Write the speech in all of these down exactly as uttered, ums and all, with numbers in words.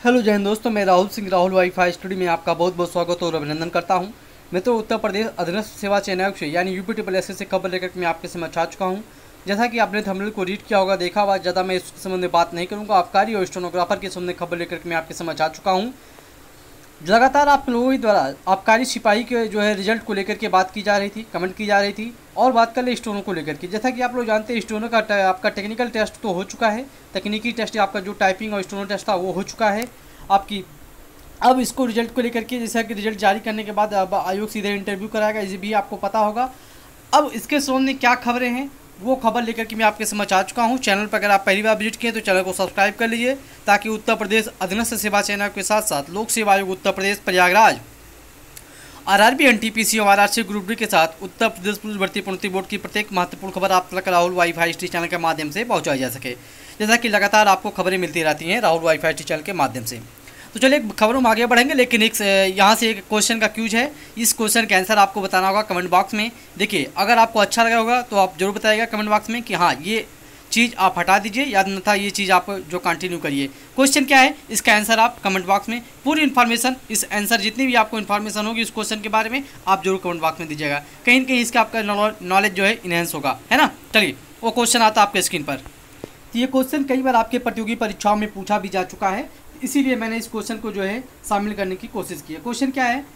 Hello जय हिंद दोस्तों, मैं राहुल सिंह राहुल वाईफाई स्टूडियो में आपका बहुत बहुत स्वागत और अभिनंदन करता हूं। मैं तो उत्तर प्रदेश अधीनस्थ सेवा चयन आयोग से यानी यूपी ट्रिपल एस से खबर लेकर मैं आपके समक्ष आ चुका हूं। जैसा कि आपने थंबनेल को रीड किया होगा, देखा होगा, ज़्यादा मैं इस संबंध में बात नहीं करूँगा। आबकारी और स्टेनोग्राफर के संबंध में खबर लेकर मैं आपके समक्ष आ चुका हूँ। लगातार आप लोगों द्वारा आबकारी सिपाही के जो है रिजल्ट को लेकर के बात की जा रही थी, कमेंट की जा रही थी। और बात कर ले स्टोनों को लेकर के, जैसा कि आप लोग जानते हैं स्टोनों का आपका टेक्निकल टेस्ट तो हो चुका है। तकनीकी टेस्ट आपका जो टाइपिंग और स्टोनो टेस्ट था वो हो चुका है आपकी। अब इसको रिजल्ट को लेकर के, जैसा कि रिजल्ट जारी करने के बाद अब आयोग सीधे इंटरव्यू कराएगा, इसे भी आपको पता होगा। अब इसके संबंध में क्या खबरें हैं वो खबर लेकर के मैं आपके समक्ष आ चुका हूं। चैनल पर अगर आप पहली बार विजिट किए तो चैनल को सब्सक्राइब कर लीजिए, ताकि उत्तर प्रदेश अधीनस्थ सेवा चयन आयोग के साथ साथ लोक सेवा आयोग उत्तर प्रदेश प्रयागराज, आरआरबी, एनटीपीसी और आरआरसी ग्रुप डी के साथ उत्तर प्रदेश पुलिस भर्ती प्रोन्नति बोर्ड की प्रत्येक महत्वपूर्ण खबर आप तक राहुल वाईफाई टी चैनल के माध्यम से पहुंचाई जा सके। जैसा कि लगातार आपको खबरें मिलती रहती हैं राहुल वाईफाई टी चैनल के माध्यम से। तो चलिए खबरों में आगे बढ़ेंगे, लेकिन एक यहाँ से एक क्वेश्चन का क्यूज है। इस क्वेश्चन का आंसर आपको बताना होगा कमेंट बॉक्स में। देखिए, अगर आपको अच्छा लगा होगा तो आप जरूर बताइएगा कमेंट बॉक्स में कि हाँ ये चीज़ आप हटा दीजिए, याद न था ये चीज़ आप जो कंटिन्यू करिए। क्वेश्चन क्या है, इसका आंसर आप कमेंट बॉक्स में पूरी इन्फॉर्मेशन, इस आंसर जितनी भी आपको इन्फॉर्मेशन होगी इस क्वेश्चन के बारे में आप जरूर कमेंट बॉक्स में दीजिएगा। कहीं ना कहीं इसका आपका नॉलेज जो है इनहेंस होगा, है ना। चलिए वो क्वेश्चन आता है आपके स्क्रीन पर। तो ये क्वेश्चन कई बार आपके प्रतियोगी परीक्षाओं में पूछा भी जा चुका है, इसीलिए मैंने इस क्वेश्चन को जो है शामिल करने की कोशिश की है। क्वेश्चन क्या है,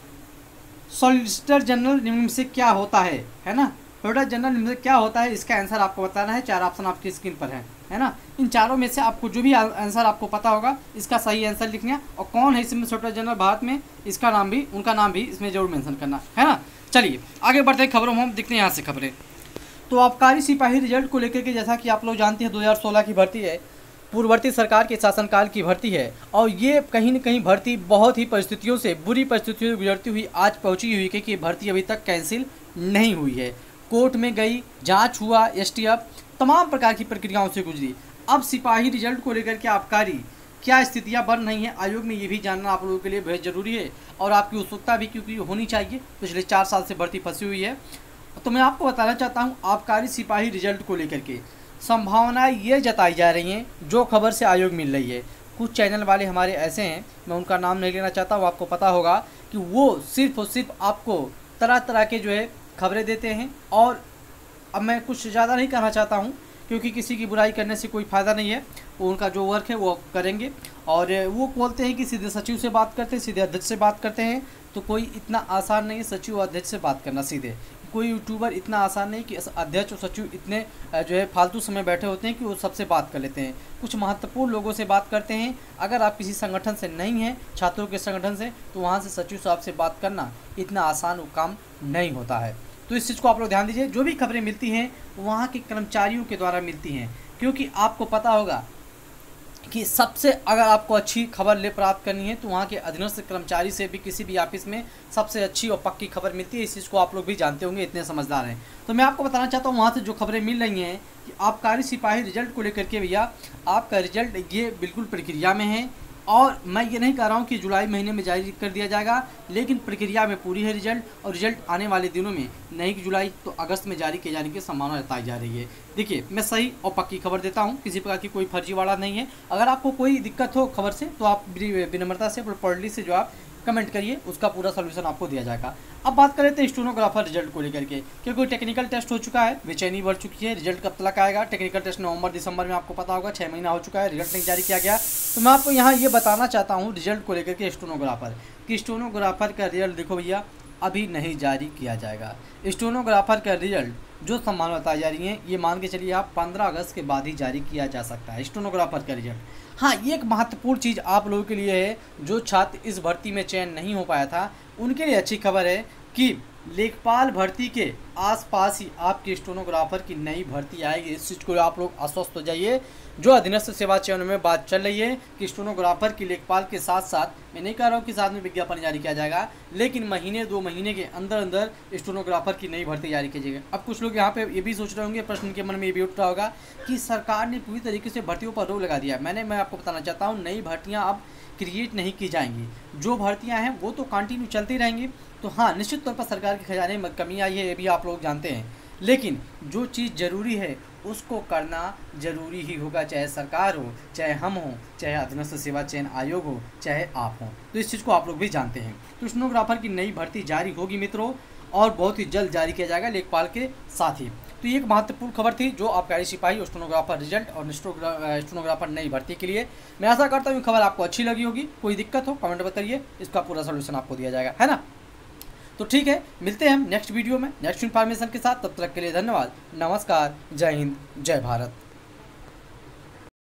सॉलिसिटर जनरल निम्न से क्या होता है, है ना। सॉलिसिटर जनरल निम्न से क्या होता है, इसका आंसर आपको बताना है। चार ऑप्शन आपकी स्क्रीन पर है, है ना। इन चारों में से आपको जो भी आंसर आपको पता होगा इसका सही आंसर लिखना, और कौन है इसमें सॉलिसिटर जनरल भारत में, इसका नाम भी, उनका नाम भी इसमें जरूर मेंशन करना, है ना। चलिए आगे बढ़ते हैं खबरों में, हम देखते हैं यहाँ से खबरें। तो आबकारी सिपाही रिजल्ट को लेकर के, जैसा कि आप लोग जानते हैं दो हज़ार सोलह की भर्ती है, पूर्ववर्ती सरकार के शासनकाल की भर्ती है, और ये कहीं न कहीं भर्ती बहुत ही परिस्थितियों से, बुरी परिस्थितियों से गुजरती हुई आज पहुंची हुई है कि भर्ती अभी तक कैंसिल नहीं हुई है। कोर्ट में गई, जांच हुआ, एसटीएफ, तमाम प्रकार की प्रक्रियाओं से गुजरी। अब सिपाही रिजल्ट को लेकर के आबकारी क्या स्थितियां बन रही हैं आयोग में, ये भी जानना आप लोगों के लिए बेहद ज़रूरी है, और आपकी उत्सुकता भी क्योंकि होनी चाहिए। पिछले चार साल से भर्ती फंसी हुई है। तो मैं आपको बताना चाहता हूँ आबकारी सिपाही रिजल्ट को लेकर के संभावनाएं ये जताई जा रही हैं, जो खबर से आयोग मिल रही है। कुछ चैनल वाले हमारे ऐसे हैं, मैं उनका नाम नहीं लेना चाहता हूँ, आपको पता होगा कि वो सिर्फ और सिर्फ आपको तरह तरह के जो है खबरें देते हैं। और अब मैं कुछ ज़्यादा नहीं कहना चाहता हूँ, क्योंकि किसी की बुराई करने से कोई फ़ायदा नहीं है। वो उनका जो वर्क है वो करेंगे, और वो बोलते हैं कि सीधे सचिव से बात करते हैं, सीधे अध्यक्ष से बात करते हैं। तो कोई इतना आसान नहीं है सचिव और अध्यक्ष से बात करना सीधे। कोई यूट्यूबर इतना आसान नहीं कि अध्यक्ष और सचिव इतने जो है फालतू समय बैठे होते हैं कि वो सबसे बात कर लेते हैं। कुछ महत्वपूर्ण लोगों से बात करते हैं। अगर आप किसी संगठन से नहीं हैं, छात्रों के संगठन से, तो वहाँ से सचिव साहब से बात करना इतना आसान वो काम नहीं होता है। तो इस चीज़ को आप लोग ध्यान दीजिए। जो भी खबरें मिलती हैं वहाँ के कर्मचारियों के द्वारा मिलती हैं, क्योंकि आपको पता होगा कि सबसे, अगर आपको अच्छी खबर ले प्राप्त करनी है तो वहाँ के अधीनस्थ कर्मचारी से भी किसी भी ऑफिस में सबसे अच्छी और पक्की खबर मिलती है। इस चीज़ को आप लोग भी जानते होंगे, इतने समझदार हैं। तो मैं आपको बताना चाहता हूँ वहाँ से जो खबरें मिल रही हैं कि आबकारी सिपाही रिजल्ट को लेकर के, भैया आपका रिजल्ट ये बिल्कुल प्रक्रिया में है। और मैं ये नहीं कह रहा हूँ कि जुलाई महीने में जारी कर दिया जाएगा, लेकिन प्रक्रिया में पूरी है रिजल्ट, और रिजल्ट आने वाले दिनों में, नहीं कि जुलाई तो अगस्त में जारी किए जाने की संभावना जताई जा रही है। देखिए, मैं सही और पक्की खबर देता हूँ, किसी प्रकार की कोई फर्जीवाड़ा नहीं है। अगर आपको कोई दिक्कत हो खबर से तो आप विनम्रता से, प्रॉपर्ली से जो आप कमेंट करिए, उसका पूरा सोल्यूशन आपको दिया जाएगा। अब बात करें तो स्टेनोग्राफर रिजल्ट को लेकर के, क्योंकि टेक्निकल टेस्ट हो चुका है, बेचैनी बढ़ चुकी है। रिजल्ट कब तक आएगा, टेक्निकल टेस्ट नवंबर दिसंबर में, आपको पता होगा छः महीना हो चुका है, रिजल्ट नहीं जारी किया गया। तो मैं आपको यहाँ ये बताना चाहता हूँ रिजल्ट को लेकर के स्टेनोग्राफर कि स्टेनोग्राफर का रिजल्ट देखो भैया अभी नहीं जारी किया जाएगा। स्टेनोग्राफर का रिजल्ट जो संभावना बताई जा रही है, ये मान के चलिए आप पंद्रह अगस्त के बाद ही जारी किया जा सकता है स्टेनोग्राफर का रिजल्ट। हाँ, ये एक महत्वपूर्ण चीज़ आप लोगों के लिए है, जो छात्र इस भर्ती में चयन नहीं हो पाया था उनके लिए अच्छी खबर है कि लेखपाल भर्ती के आसपास ही आपके स्टेनोग्राफर की नई भर्ती आएगी। इस चीज़ को आप लोग आश्वस्त हो जाइए। जो अधीनस्थ सेवा चयन में बात चल रही है कि स्टेनोग्राफर की लेखपाल के साथ साथ, मैं नहीं कह रहा हूँ कि साथ में विज्ञापन जारी किया जाएगा, लेकिन महीने दो महीने के अंदर अंदर स्टेनोग्राफर की नई भर्ती जारी की जाएगी। अब कुछ लोग यहाँ पे ये भी सोच रहे होंगे, प्रश्न के मन में ये भी उठ रहा होगा कि सरकार ने पूरी तरीके से भर्तियों पर रोक लगा दिया। मैंने मैं आपको बताना चाहता हूँ, नई भर्तियाँ अब क्रिएट नहीं की जाएंगी। जो भर्तियां हैं वो तो कंटिन्यू चलती रहेंगी। तो हाँ, निश्चित तौर पर सरकार के खजाने में कमी आई है, ये भी आप लोग जानते हैं, लेकिन जो चीज़ ज़रूरी है उसको करना जरूरी ही होगा, चाहे सरकार हो, चाहे हम हो, चाहे अधीनस्थ सेवा चयन आयोग हो, चाहे आप हो। तो इस चीज़ को आप लोग भी जानते हैं। तो स्टेनोग्राफर की नई भर्ती जारी होगी मित्रों, और बहुत ही जल्द जारी किया जाएगा लेखपाल के साथ ही। तो ये एक महत्वपूर्ण खबर थी जो आबकारी सिपाही और स्टेनोग्राफर रिजल्ट और स्टेनोग्राफर नई भर्ती के लिए। मैं आशा करता हूँ खबर आपको अच्छी लगी होगी। कोई दिक्कत हो कमेंट बताइए, इसका पूरा सोल्यूशन आपको दिया जाएगा, है ना। तो ठीक है, मिलते हैं हम नेक्स्ट वीडियो में नेक्स्ट इन्फॉर्मेशन के साथ। तब तक के लिए धन्यवाद, नमस्कार, जय हिंद, जय भारत।